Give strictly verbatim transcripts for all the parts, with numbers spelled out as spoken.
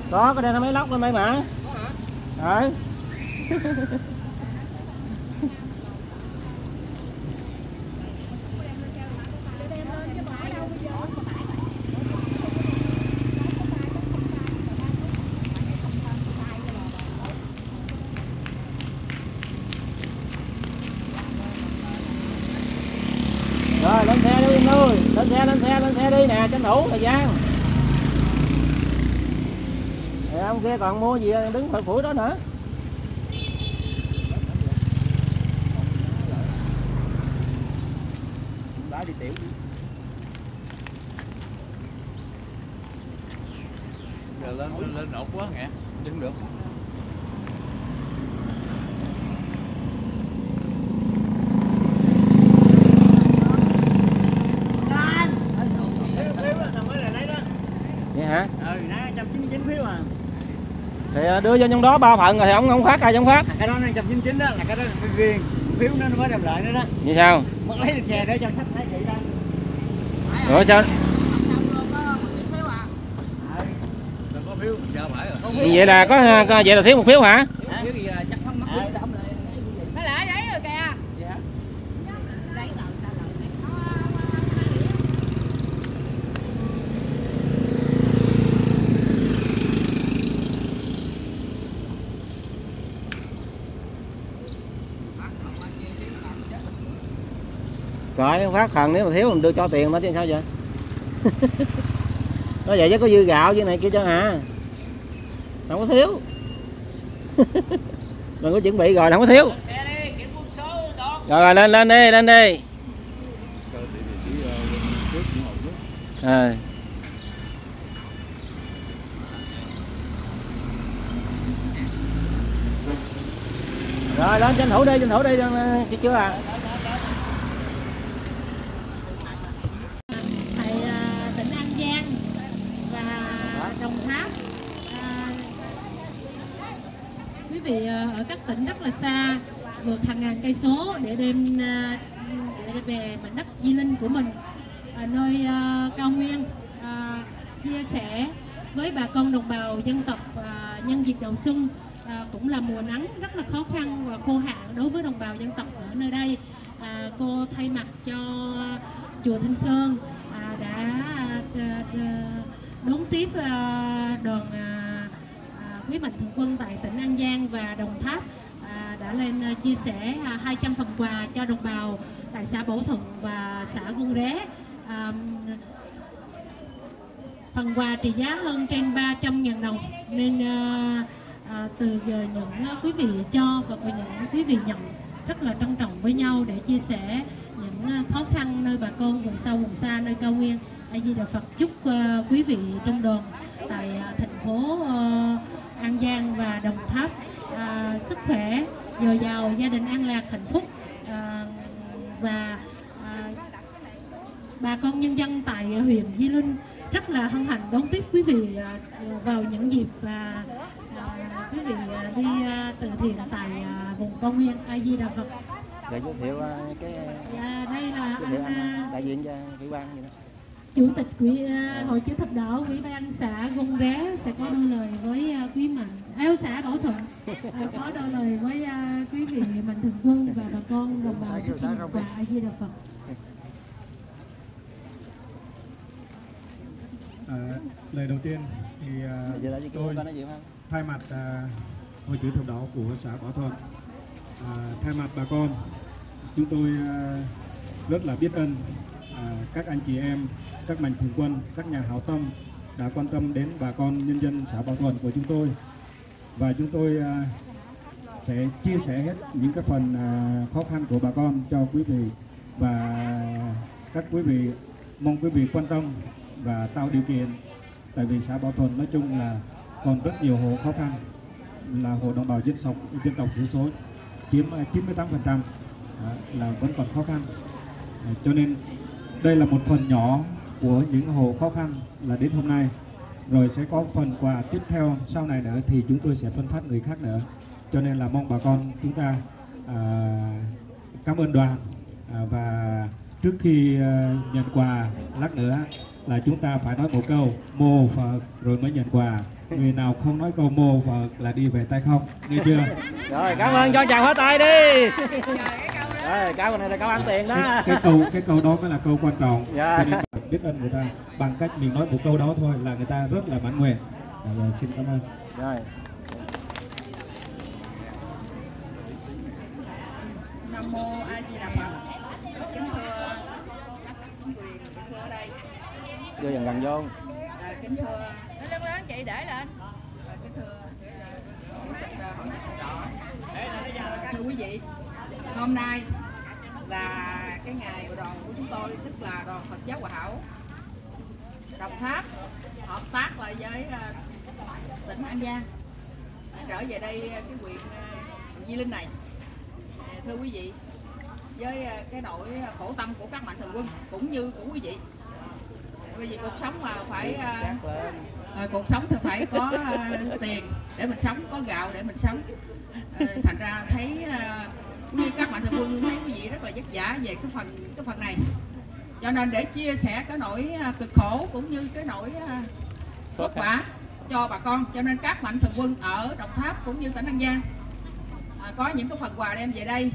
Có, có đem máy lóc lên đây mà. Ờ. Rồi lên xe đi em ơi, lên xe lên xe lên xe đi nè, tranh thủ thời gian. Thì ông kia còn mua gì đứng phủi phủi đó nữa. Đá đi tiểu. Giờ lên lên, lên ổn quá nghe, đứng được. Vậy hả? Ừ, nãy một trăm chín mươi chín phiếu à. Thì đưa vô trong đó ba phần rồi thì ông không phát ai không phát. Cái đó nó một trăm chín mươi chín đó là cái đó là riêng. Phiếu nó mới đem lại nữa đó. Như sao? Mất lấy được xe để cho khách thấy vậy đó. Rồi sao? Đừng có phiếu giờ phải rồi. Vậy là có, có vậy là thiếu một phiếu hả? Phiếu gì chắc không mất phiếu đóng lại. Nó lại đấy rồi kìa. Dạ. Rồi không phát phần nếu mà thiếu mình đưa cho tiền nó chứ sao vậy? Nó vậy chứ có dư gạo với này kia cho hả? Không có thiếu. Đừng có chuẩn bị rồi không có thiếu. Rồi, rồi lên lên đi lên đi. À. Rồi lên tranh thủ đi tranh thủ đi chứ chưa à. Tại uh, tỉnh An Giang và Đồng Tháp, uh, quý vị uh, ở các tỉnh rất là xa vượt hàng ngàn cây số để đem uh, để về mảnh đất Di Linh của mình, ở nơi uh, cao nguyên, uh, chia sẻ với bà con đồng bào dân tộc uh, nhân dịp đầu xuân. À, cũng là mùa nắng rất là khó khăn và khô hạn đối với đồng bào dân tộc ở nơi đây. À, cô thay mặt cho chùa Thanh Sơn à, đã à, đón tiếp à, đoàn à, à, quý mạnh thường quân tại tỉnh An Giang và Đồng Tháp, à, đã lên à, chia sẻ à, hai trăm phần quà cho đồng bào tại xã Bảo Thuận và xã Gung Ré. À, phần quà trị giá hơn trên ba trăm nghìn đồng nên à, À, từ những uh, quý vị cho và những quý vị nhận rất là trân trọng với nhau để chia sẻ những uh, khó khăn nơi bà con vùng sâu vùng xa nơi cao nguyên. A Di Đà Phật chúc uh, quý vị trong đoàn tại uh, thành phố uh, An Giang và Đồng Tháp uh, sức khỏe dồi dào, gia đình an lạc hạnh phúc, uh, và uh, bà con nhân dân tại huyện Di Linh rất là hân hạnh đón tiếp quý vị uh, vào những dịp và uh, quý vị đi từ thiện tại vùng cao nguyên. A Di Đà Phật. Để giới thiệu cái dạ, đây là anh, anh đại diện cho ủy ban gì đó. Chủ tịch quỹ Hội Chữ Thập Đỏ Ủy ban xã Gung Ré sẽ có đôi lời với quý Mạnh, eo xã Bảo Thuận có đôi lời với quý vị mạnh thường quân và bà con đồng bào và A Di Đà Phật. À, lời đầu tiên thì uh, tôi thay mặt uh, Hội Chữ Thập Đỏ của xã Bảo Thuận, à, thay mặt bà con, chúng tôi uh, rất là biết ơn uh, các anh chị em, các mạnh thường quân, các nhà hảo tâm đã quan tâm đến bà con nhân dân xã Bảo Thuận của chúng tôi, và chúng tôi uh, sẽ chia sẻ hết những cái phần uh, khó khăn của bà con cho quý vị, và các quý vị mong quý vị quan tâm và tạo điều kiện, tại vì xã Bảo Thuận nói chung là còn rất nhiều hộ khó khăn, là hộ đồng bào dân tộc dân tộc thiểu số chiếm chín mươi tám phần trăm là vẫn còn khó khăn, cho nên đây là một phần nhỏ của những hộ khó khăn là đến hôm nay, rồi sẽ có phần quà tiếp theo sau này nữa thì chúng tôi sẽ phân phát người khác nữa, cho nên là mong bà con chúng ta à, cảm ơn đoàn, à, và trước khi à, nhận quà lát nữa là chúng ta phải nói một câu mô Phật rồi mới nhận quà, người nào không nói câu mô vợ là đi về tay không, nghe chưa? Rồi cảm ơn, cho chàng pháo tay đi. Rồi câu này là câu ăn tiền đó. Cái, cái câu cái câu đó mới là câu quan trọng. Dạ. Cho nên bạn biết ơn người ta bằng cách mình nói một câu đó thôi là người ta rất là mãn nguyện. Rồi, xin cảm ơn. Rồi. Nam mô A Di Đà Phật. Kính thưa các chính quyền địa phương ở đây. Vô dần gần vô. À, kính thưa chị để lên. à, kính thưa chủ tịch hội chữ thập đỏ. Thưa quý vị, hôm nay là cái ngày đoàn của chúng tôi, tức là đoàn Phật giáo Hòa Hảo Đồng Tháp hợp tác lại với uh, tỉnh An Giang trở về đây cái huyện uh, Di Linh này. Thưa quý vị, với uh, cái nỗi khổ tâm của các mạnh thường quân cũng như của quý vị, bởi vì cuộc sống mà phải uh, uh, cuộc sống thì phải có uh, tiền để mình sống, có gạo để mình sống. Uh, thành ra thấy uh, quý các mạnh thường quân thấy quý vị rất là vất vả về cái phần cái phần này, cho nên để chia sẻ cái nỗi uh, cực khổ cũng như cái nỗi uh, vất vả cho bà con, cho nên các mạnh thường quân ở Đồng Tháp cũng như tỉnh An Giang uh, có những cái phần quà đem về đây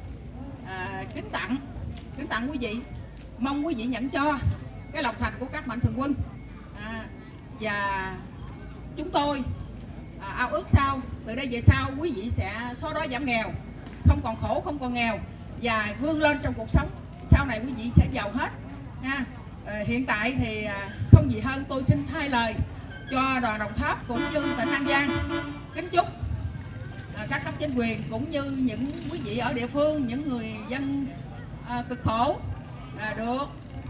uh, kính tặng kính tặng quý vị, mong quý vị nhận cho cái lòng thành của các mạnh thường quân. À, và chúng tôi à, ao ước sau từ đây về sau quý vị sẽ xóa đói giảm nghèo, không còn khổ không còn nghèo và vươn lên trong cuộc sống. Sau này quý vị sẽ giàu hết nha. À, hiện tại thì à, không gì hơn tôi xin thay lời cho đoàn Đồng Tháp cũng như tỉnh An Giang kính chúc à, các cấp chính quyền cũng như những quý vị ở địa phương, những người dân à, cực khổ à, được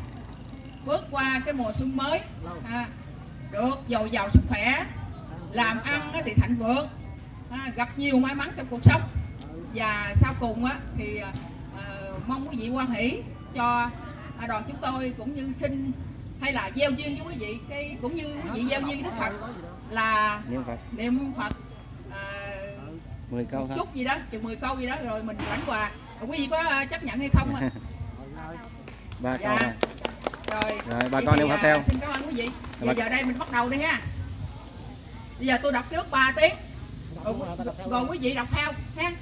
bước qua cái mùa xuân mới, à, được dồi dào sức khỏe, làm ăn thì thịnh vượng, à, gặp nhiều may mắn trong cuộc sống. Và sau cùng á, thì à, mong quý vị hoan hỷ cho à, đoàn chúng tôi cũng như xin hay là gieo duyên với quý vị, cái cũng như quý vị gieo duyên với Đức Phật là Niệm Phật, niệm Phật à, mười câu một chút gì đó, chừng mười câu gì đó rồi mình lãnh quà. Rồi quý vị có uh, chấp nhận hay không ạ? ba dạ. câu. Rồi, rồi bà con đều phải theo. Xin cảm ơn quý vị. Bây giờ đây mình bắt đầu đi ha. Bây giờ tôi đọc trước ba tiếng rồi, rồi quý vị đọc theo ha.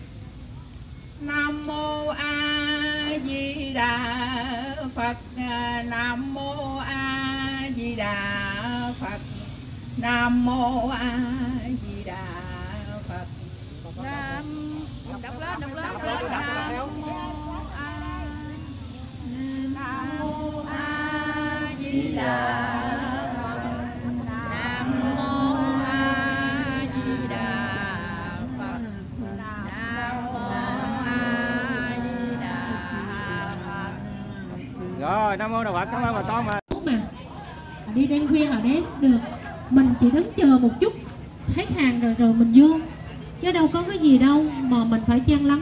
Nam mô A Di Đà Phật, Nam mô A Di Đà Phật, Nam mô A Di Đà Phật. Nam đọc lên, đọc lên, đọc lên. Nam mô A Nam mô A Di Đà Phật, Nam mô A Di Đà Phật, Nam mô A Di Đà Phật. Rồi, Nam mô Đà Phật, cảm ơn bà con mà. Mà đi đêm khuya là đến được, mình chỉ đứng chờ một chút hết hàng rồi rồi mình vô, chứ đâu có cái gì đâu mà mình phải chen lấn.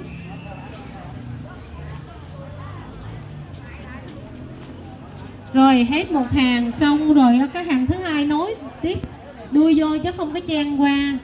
Rồi hết một hàng xong rồi cái hàng thứ hai nối tiếp đuôi vô chứ không có chen qua.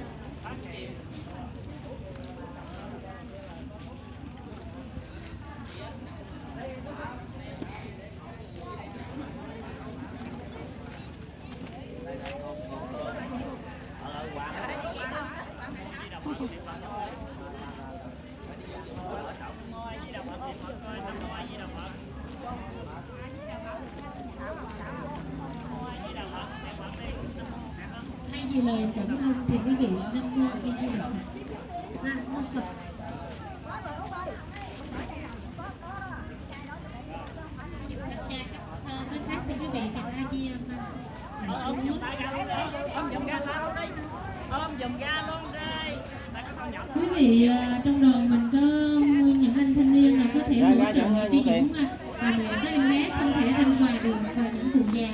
Thay vì lời cảm ơn thì quý vị Nam mô A Di Đà Phật. Nam mô Phật. Sơ tới khác thì quý vị thì A Di Đà Phật. Quý vị trong đoàn mình có những anh thanh niên nào có thể hỗ trợ cho những bà mẹ các em bé không thể ra ngoài đường và những cụ già.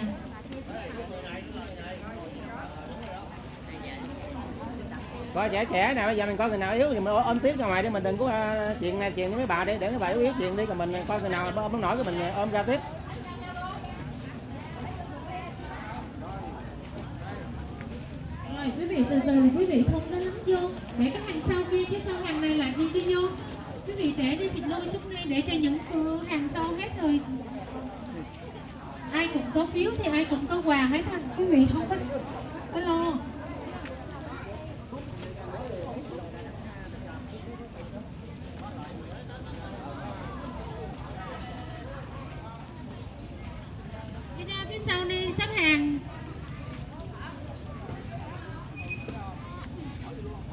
Coi trẻ trẻ nào bây giờ mình coi người nào yếu thì mình ôm tiếp ra ngoài để mình đừng có uh, chuyện này chuyện với mấy bà đi, để mấy bà yếu yếu chuyện đi, còn mình coi người nào ôm nổi cái mình ôm ra tiếp. Rồi quý vị từ từ, quý vị không có lắm vô để cái hàng sau kia, chứ sau hàng này lại đi đi vô. Quý vị trẻ đi xịt lôi xuống đây để cho những hàng sau hết rồi. Ai cũng có phiếu thì ai cũng có quà hết, quý vị không có, có lo.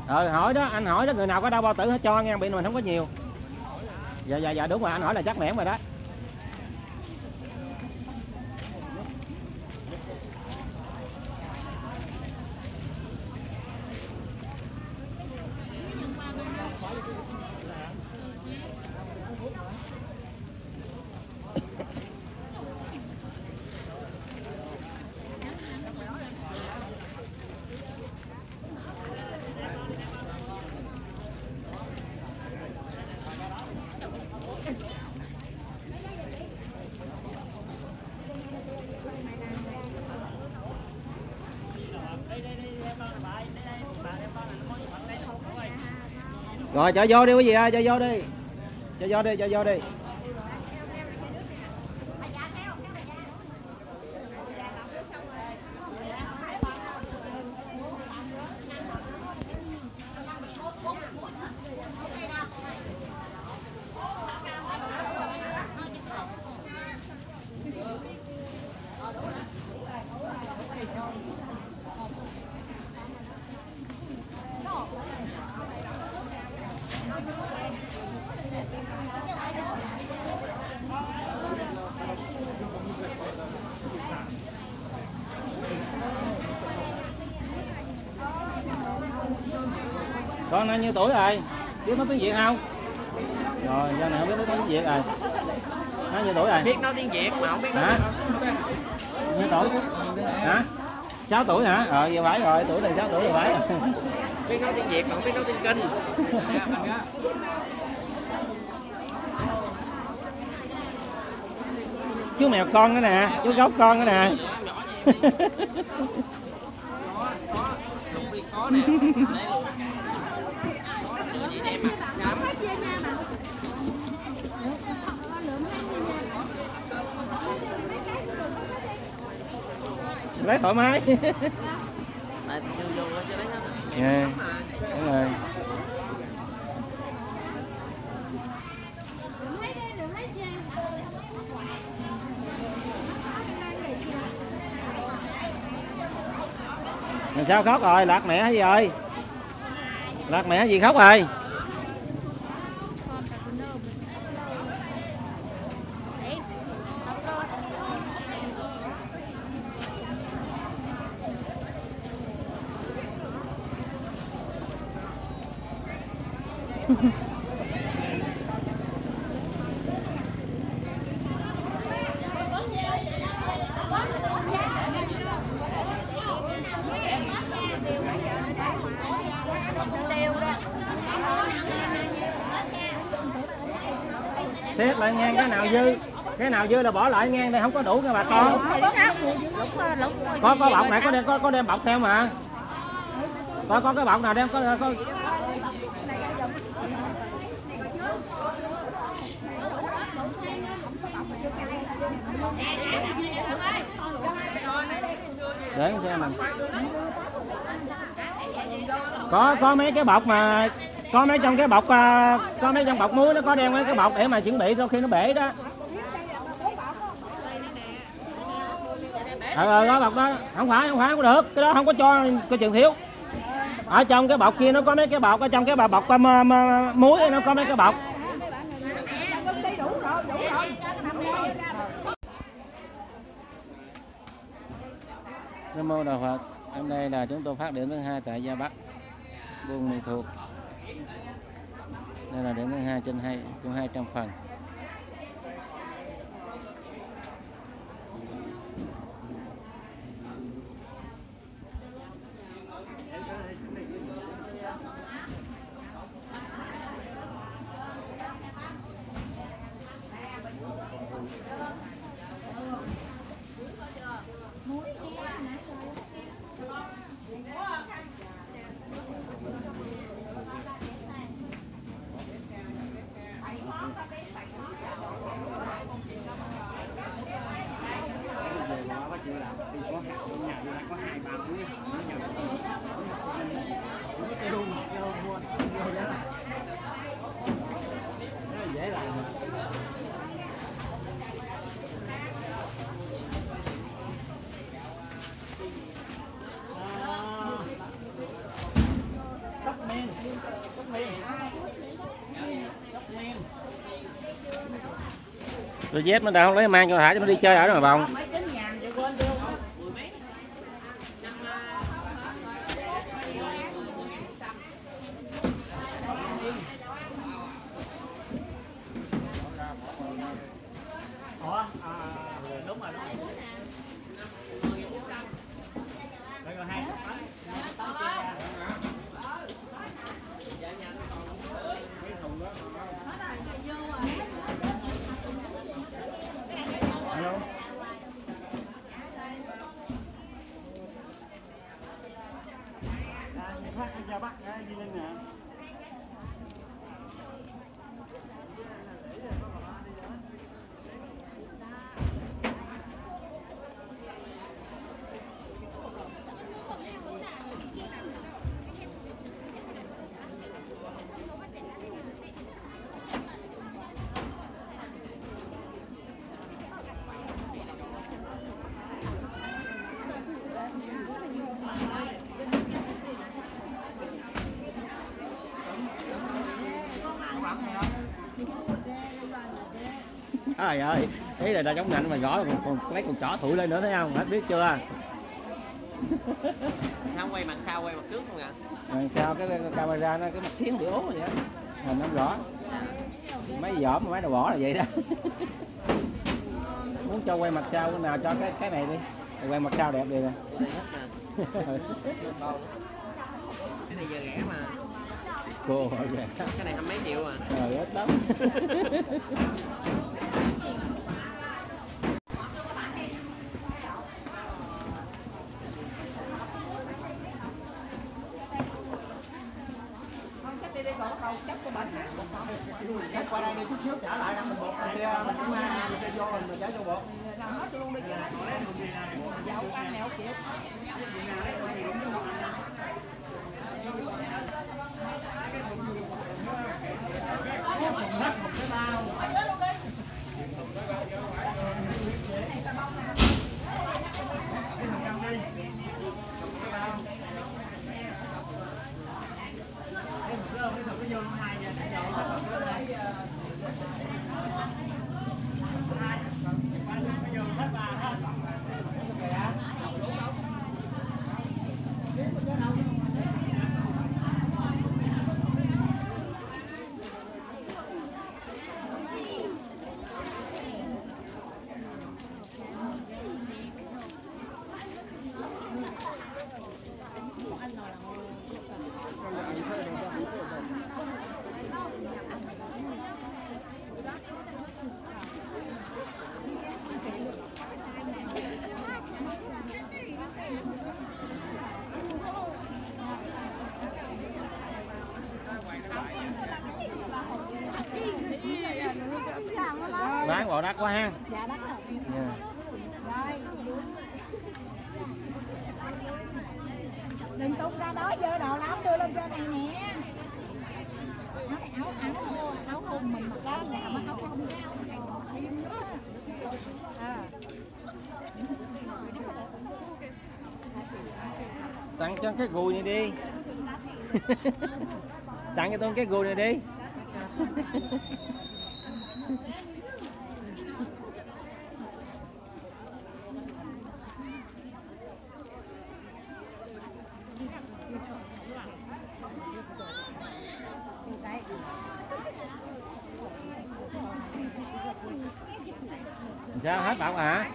Ờ hỏi đó, anh hỏi đó, người nào có đau bao tử hết cho nghe, bị mình không có nhiều. Dạ dạ dạ đúng rồi, anh hỏi là chắc mẻn rồi đó. Rồi cho vô đi quý vị ơi, cho vô đi. Cho vô đi, cho vô đi. Con bao nhiêu tuổi rồi? Biết nói tiếng Việt không? Rồi, giờ này không biết nói tiếng Việt rồi. Nó nhiêu tuổi rồi? Biết nói tiếng Việt mà không biết nói hả? Nhiêu tuổi? Hả? sáu tuổi hả? Ờ, giờ phải rồi, tuổi này sáu tuổi rồi phải rồi. Biết nói tiếng Việt mà không biết nói tiếng Kinh. Chú mèo con đó nè, chú gấu con đó nè. Lấy thoải mái. Yeah. Đúng rồi. Mà sao khóc rồi? Lạc mẹ gì rồi? Lạc mẹ gì khóc rồi? Xét lại ngang, cái nào dư cái nào dư là bỏ lại ngang, đây không có đủ nha bà con. Có có bọc này, có đem có, có đem bọc theo mà. Có có cái bọc nào đem có có để xem mình có có mấy cái bọc mà có mấy trong cái bọc có mấy trong bọc muối nó có đem mấy cái bọc để mà chuẩn bị sau khi nó bể đó. Ờ ờ có bọc đó không phải không phải không được, cái đó không có cho coi chừng thiếu. Ở trong cái bọc kia nó có mấy cái bọc, ở trong cái bọc bọc muối nó có mấy cái bọc. Nam mô Đạo Phật. Hôm nay là chúng tôi phát điểm thứ hai tại Gia Bắc, Buôn Mê Thuột. Đây là điểm thứ hai trên hai trong hai trăm phần. Rồi dép nó đâu lấy mang cho thả cho nó đi chơi ở đó mà bông. Trời ơi, ý là đã chống nạnh mà gõ còn, còn lấy con chỏ thụi lên nữa thấy không? Hết biết chưa? Sao quay mặt sau quay mặt trước không ạ? Đằng sau cái, cái camera nó cái mặt kiến bị ố vậy đó. Hình không rõ. Mấy giỏ mà mấy đầu bỏ là vậy đó. Muốn cho quay mặt sau cái nào cho cái cái này đi. Quay mặt sau đẹp đi nè. Cái này giờ rẻ mà. Cô hỏi vậy. Cái này hăm mấy triệu à? Trời ít lắm. Qua đây đi chút xíu trả lại năm mình bột này kia mình cũng mang mình sẽ vô mình mình trả cho bột. Hết luôn đi giờ. Dạo ăn nẻo kịp. Bán bộ đắt quá ha. Dạ đắt rồi. Yeah. Rồi. Đừng tung ra đó dơ đồ lắm đưa lên trên này nè. Áo áo áo áo hùng mình mặc ra nhà mà áo không thêm nữa. À. Tặng cho cái gùi này đi. Tặng cho tôi cái gùi này đi. Sao hết bọc hả?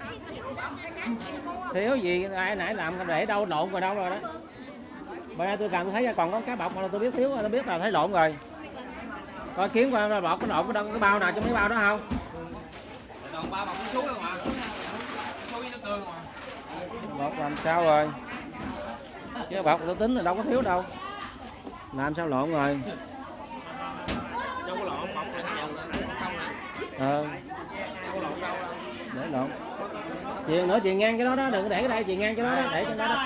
Thiếu gì ai nãy làm để đâu lộn rồi đâu rồi đó. Bây giờ tôi cầm tôi thấy còn có cái bọc mà tôi biết thiếu tôi biết là thấy lộn rồi. Coi kiếm qua bọc cái lộn cái, cái bao nào trong mấy bao đó không? Còn ba bọc xuống rồi mà. Xuống với nước tương mà. Bọc làm sao rồi? Chứ bọc tôi tính là đâu có thiếu đâu. Làm sao lộn rồi? Đâu có lộn, bọc này dầu không nè. Ờ. Đâu có lộn đâu. Để lộn. Chuyền nữa chuyền ngang cái đó đó, đừng có để cái đây chuyền ngang cái đó đó, để cho nó đó.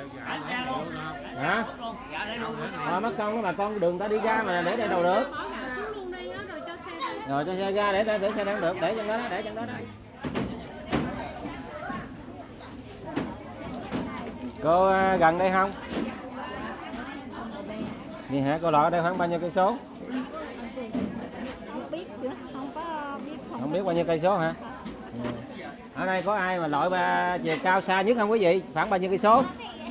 Hả? Thôi mất công đó bà con đường ta đi ra mà để đây đâu được. Rồi cho xe ra để để, để xe đang được, để trong đó đó, để trong đó đó. Cô gần đây không? Vậy hả? Cô Lọ ở đây khoảng bao nhiêu cây số? Biết nữa, không có biết không, Không biết bao nhiêu cây số hả? Ừ. Ở đây có ai mà lội ba chiều cao xa nhất không quý vị? Khoảng bao nhiêu cây số?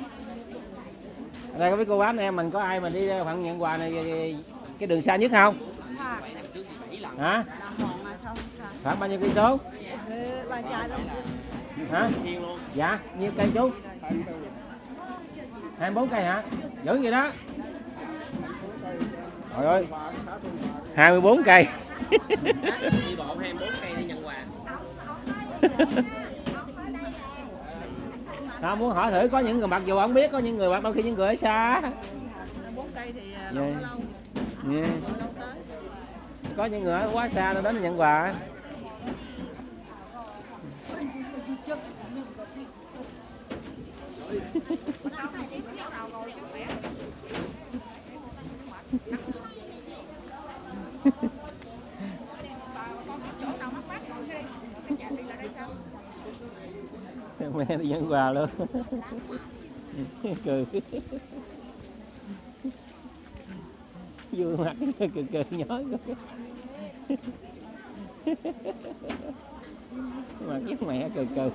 Ở đây có biết cô bác anh em mình có ai mà đi khoảng nhận quà này cái đường xa nhất không? Hả? Khoảng bao nhiêu cây số? Hả? Dạ, nhiêu cây chú? hai mươi bốn cây hả? Dữ vậy đó. Trời ơi. hai mươi bốn cây. Đi bộ hai mươi bốn cây đi nhận quà. Tao muốn hỏi thử có những người mặc dù không biết, có những người mặc đôi khi những người ở xa. bốn cây thì Yeah. lâu lâu. Yeah. Có những người ở quá xa nó đến nhận quà. Mẹ đi nhận quà luôn. Cười. Vui mặt cười cười nhói. Mặt với mẹ cười cười.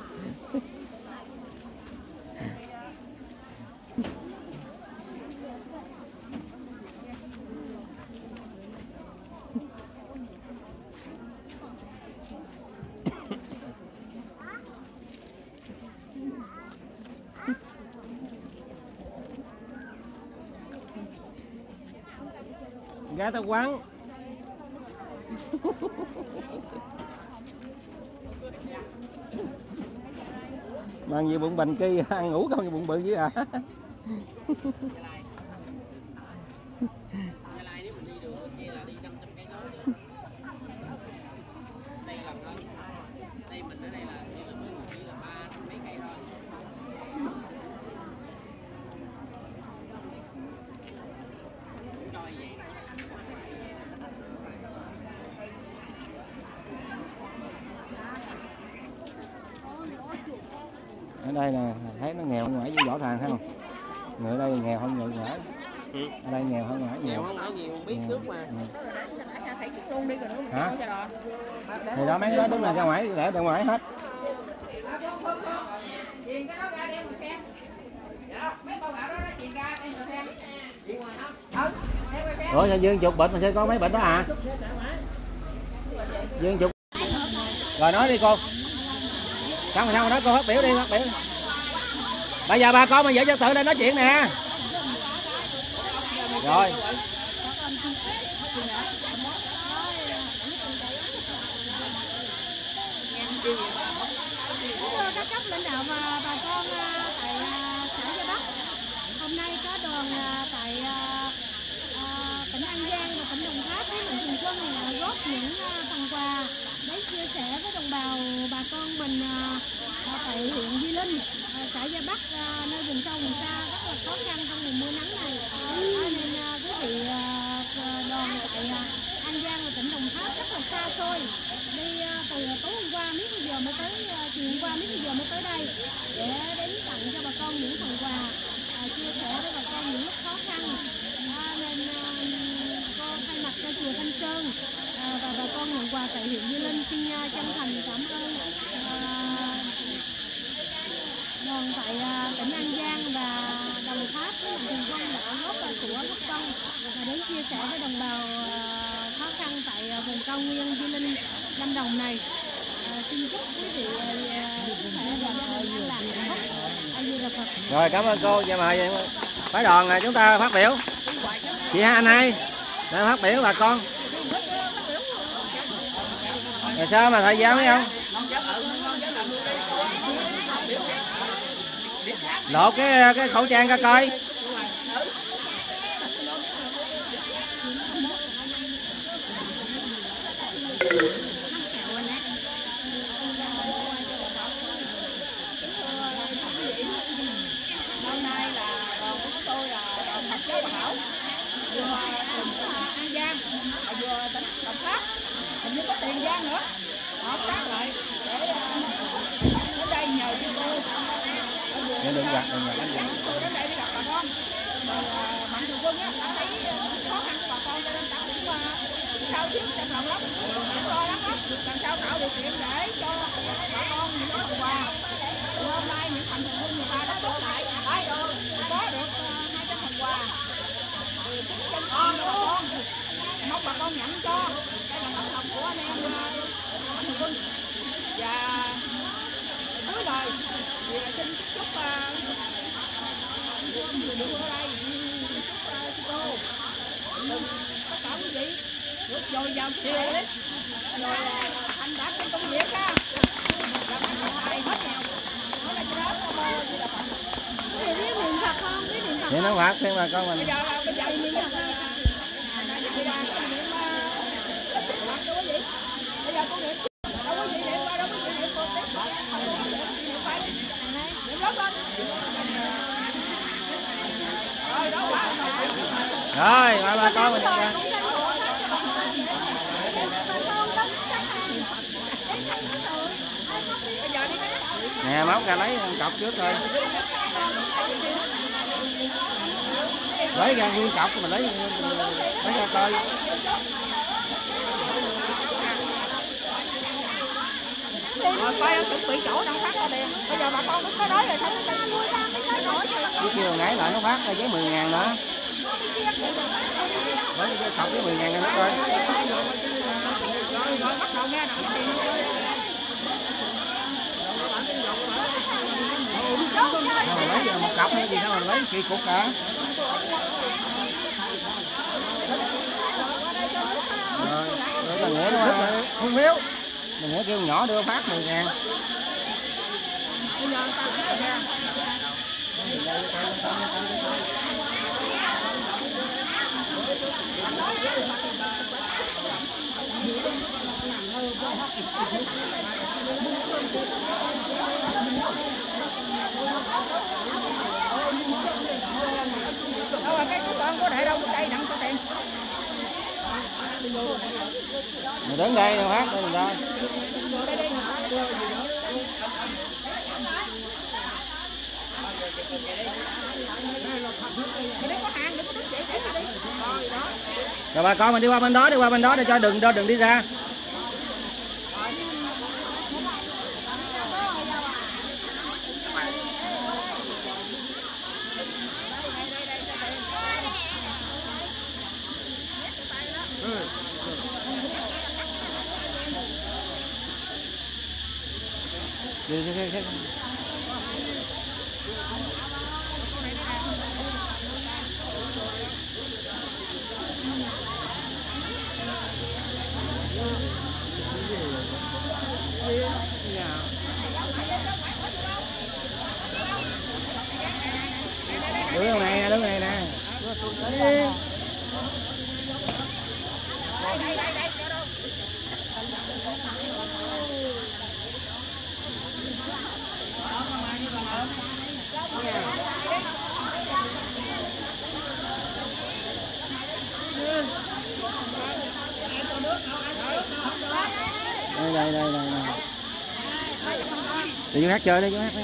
Gái tao quán. Mang gì bụng bành kia ăn ngủ không bụng bự dữ à. Ở đây nè, thấy nó nghèo ngoài với võ thàng thấy không? Người ở đây nghèo hơn người ngoài. Ừ. Ở đây nghèo hơn ngoài nhiều. Nghèo không phải nhiều, biết trước mà. Hả? Thì đó mấy đó đúng là ra ngoài, để ra ngoài hết. Ủa sao Dương chục bệnh mà sao có mấy bệnh đó à? Dương chục. Rồi nói đi cô. Xong rồi sao đó cô phát biểu đi, phát biểu đi. Bây giờ bà con mà giữ cho tự đây nói chuyện nè. Rồi. Thưa các cấp lãnh đạo và bà con tại xã Gia Bắc, hôm nay có đoàn tại tỉnh An Giang và tỉnh Đồng Tháp với mạnh thường quân góp những phần quà để chia sẻ với đồng bào bà con mình tại huyện Di Linh, xã Gia Bắc, nơi vùng sâu vùng xa rất là khó khăn trong mùa mưa nắng này. Nên quý vị đoàn tại An Giang và tỉnh Đồng Tháp rất là xa xôi, đi từ tối hôm qua mấy giờ mới tới, chiều hôm qua mấy giờ mới tới đây để đến tặng cho bà con những phần quà, chia sẻ với bà con những lúc khó khăn. Nên cô thay mặt cho chùa Thanh Sơn và bà con nhận quà tại huyện Di Linh xin chân thành cảm ơn đoàn tại tỉnh An Giang và Đồng Tháp với mạnh thường quân đã góp vào của góp công và đến chia sẻ với đồng bào khó khăn tại vùng cao nguyên Di Linh, Lâm Đồng này. À, xin chúc quý vị sức khỏe và an lạc hạnh phúc. A Di Đà Phật. Rồi cảm ơn cô. Và mời phái đoàn này chúng ta phát biểu. Chị hai anh hai để phát biểu bà con. Rồi sao mà thời gian mấy không? Lột cái cái khẩu trang ra coi. Hôm nay là đoàn của chúng tôi là đoàn Phật giáo Bà Hảo, vừa An Giang, vừa tỉnh Đồng Tháp, hình như có Tiền Giang nữa, hợp tác lại để đến đây nhờ chúng tôi. Để đừng gặp, đừng gặp. Đến đây đi gặp bà con, mạnh thường quân á, ta thấy khó khăn của bà con cho nên ta cũng sao xíu trong lòng lắm, lo lắng lắm, làm sao tạo điều kiện để cho bà con những cái phần quà. Hôm nay những thành thường quân người ta đã chốt lại, đấy, có được hai trăm phần quà. Thì chúng trên con bà con, mong bà con nhận cho. Đây là tấm lòng của anh em mạnh thường quân. Và cuối lời thì xin chúc người địa phương ở đây, chúc sư cô, tất cả quý vị được dồi dào sức khỏe, rồi thành đạt trong công việc ha, và bạn thầy hết nghèo. Nói là cái đó cô chỉ là Phật. Quý vị biết niệm Phật không? Biết niệm Phật Thì nó Phật thêm bà con mình. Bây giờ là bây giờ niệm Phật là bây giờ niệm Phật cho quý vị. Bây giờ con niệm đâu quý vị niệm qua đâu quý vị niệm con tiếp Phật không có niệm phải niệm lớn lên. Rồi đó quá. Rồi, bà, bà con mình ra. Nè, móc ra lấy cọc trước thôi. Lấy ra nguyên cọc mình lấy lấy ra coi. Rồi coi chuẩn bị chỗ đang phát ra đèn. Bây giờ bà con có nói rồi thấy nó vui ra cái nổi rồi. Cái kêu nãy lại nó phát ra giấy mười ngàn nữa. Lấy cái cọc với mười ngàn nữa coi. Rồi rồi bắt đầu nghe nè. Rồi lấy giờ một cọc hay gì đâu mà lấy kỳ cục cả. Rồi, rồi là nghĩa nó không miếu. Mình nghĩa kêu nhỏ đưa phát mười ngàn. Đâu là cái của con có để đâu đây đặng cho tiền. Mình đứng đây đâu phát đây mình ra. Rồi bà con mình đi qua bên đó, đi qua bên đó để cho đừng đừng đi ra. Đi, đi, đi, đi. Đứng này nè, đứng này nè. Đây đây đây đây. Đi vô hát chơi đi, vô hát đi.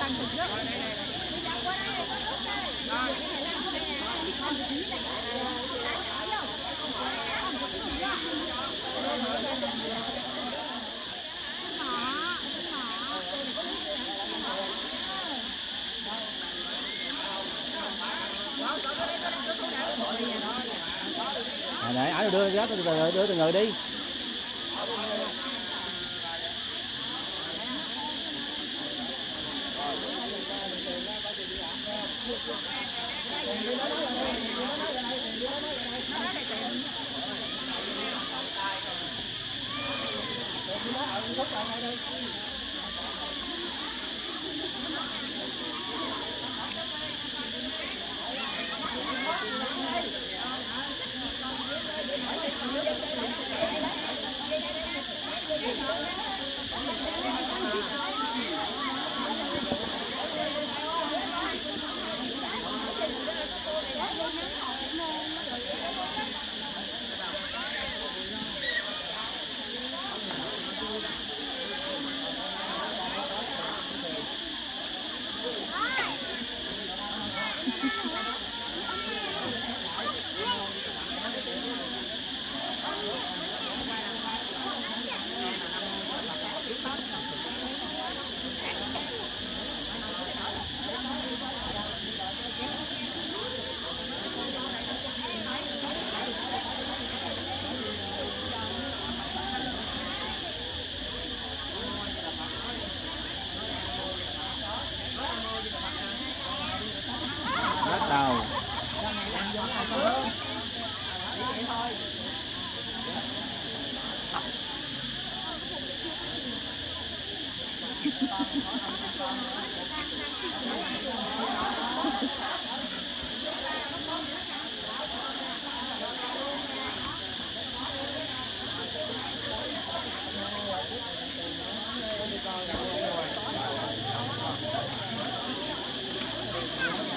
À, để ở đưa rác từ từ đưa từ người đi.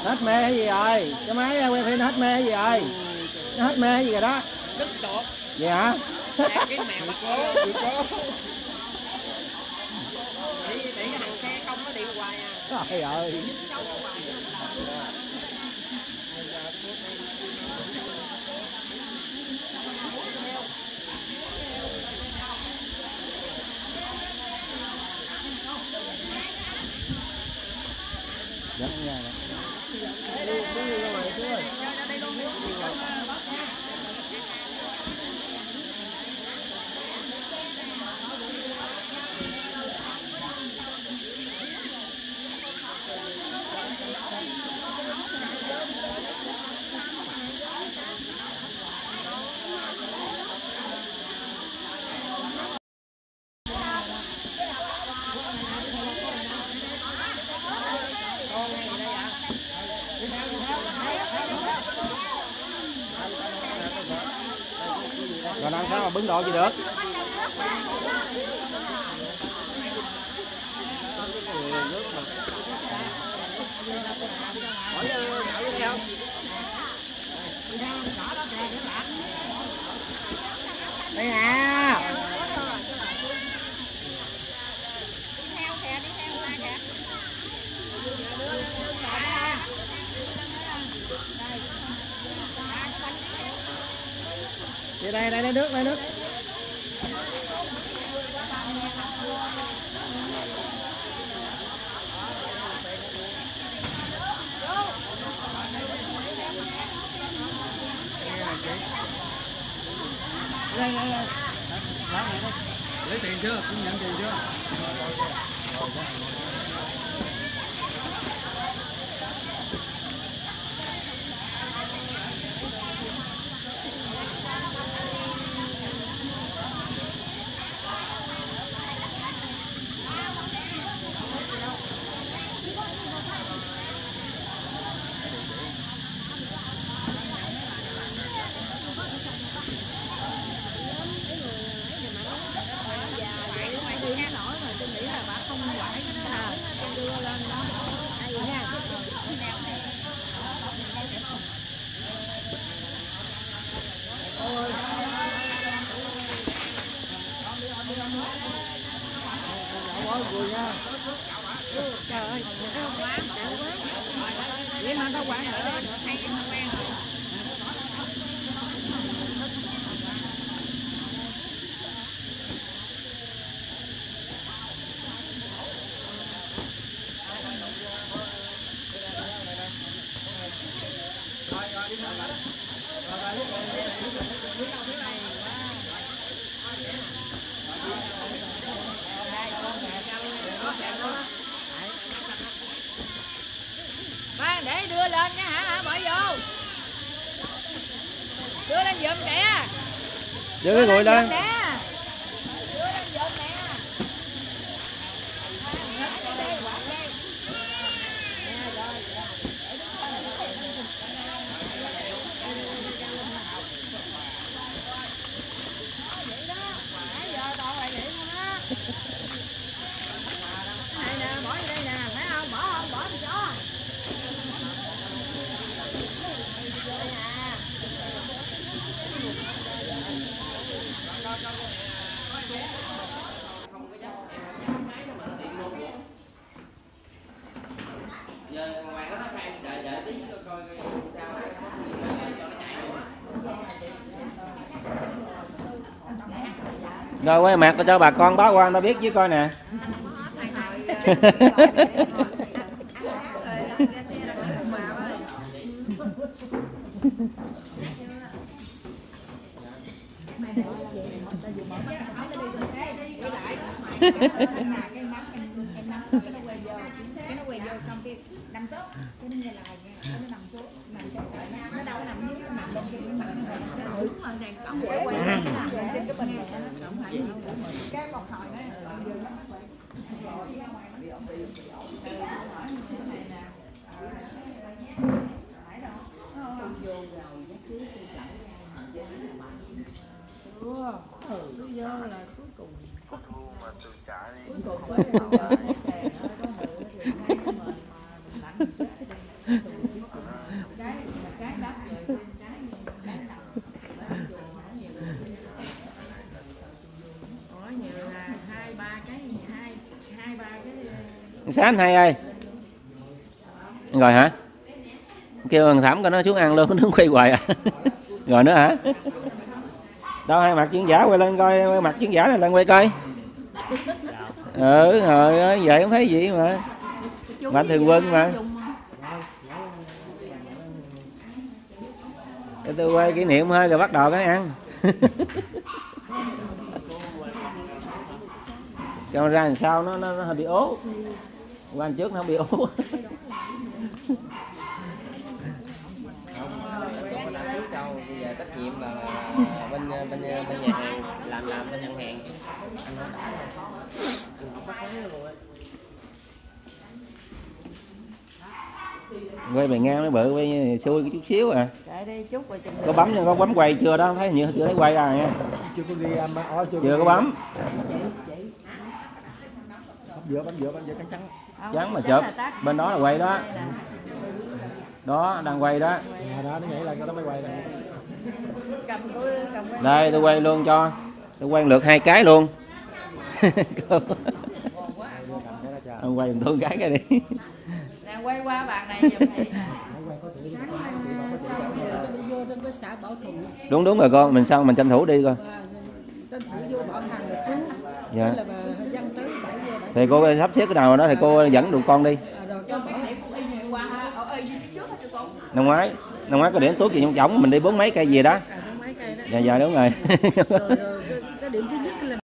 Hết mê hay gì rồi? Cái máy quay phim hết mê hay gì rồi? Nó hết mê hay gì rồi đó? Đứt chuột. Vậy hả? Cái mèo bắt cố. Bị bị cái thằng xe không nó điện hoài à. Trời ơi. Dẫn ra đó. Rồi làm sao mà bứng độ gì được? Đây nè. Đây đây đây, đây nước đây nước. Đây đây đây. Lấy tiền chưa? Cũng nhận tiền chưa? Trời ơi, quá, quá. Vậy mà tao quản ở đây, hay em quen rồi. Khoan, để đưa lên nha hả, bỏ vô. Đưa lên giùm kìa. Đưa cái gùi lên. Đưa lên giùm nè. Này nè, bỏ vô đây nè, thấy không? Bỏ không? Bỏ thì cho. Giờ ngoài đó nó khai đợi đợi tí coi coi sao cho nó chạy nữa. Rồi quay mặt cho bà con báo quan ta biết với coi nè. Sáng hay ơi. Rồi hả? Kêu thằng Thẩm coi nó xuống ăn luôn, nó quay hoài à. Rồi nữa hả? Đâu hai mặt chuyên giả quay lên coi, mặt chuyên giả này lên quay coi. Ừ, rồi ơi, vậy không thấy gì mà. Mạnh thường quân mà. Để tôi quay kỷ niệm hơi rồi bắt đầu cái ăn. Cho ra làm sao nó nó, nó bị ố. Qua trước nó không bị ố. Bây giờ trách nhiệm là bên bên bên nhà hàng làm làm bên nhận hàng. Anh nói đã rồi. Quay bề ngang mới bự, quay xui cái chút xíu à. Có bấm có bấm quay chưa đó, thấy như chưa thấy quay à nha. Chưa có ghi âm ó chưa. Chưa có bấm. Giữa bấm giữa bấm giữa trắng trắng. Trắng mà chụp. Bên đó là quay đó. Đó đang quay đó. À, đó nó nhảy lên nó mới quay này. Đây tôi quay luôn cho. Tôi quay lượt hai cái luôn. Ông quay tôi cái cái đi. Nè quay qua bàn này giùm chị. Đúng đúng rồi con, mình sao mình tranh thủ đi coi. Dạ. Thì cô sắp xếp cái nào đó thì cô dẫn được con đi. Năm ngoái, năm ngoái có điểm tốt gì trong chổng mình đi bốn mấy cây gì đó. Dạ dạ đúng rồi.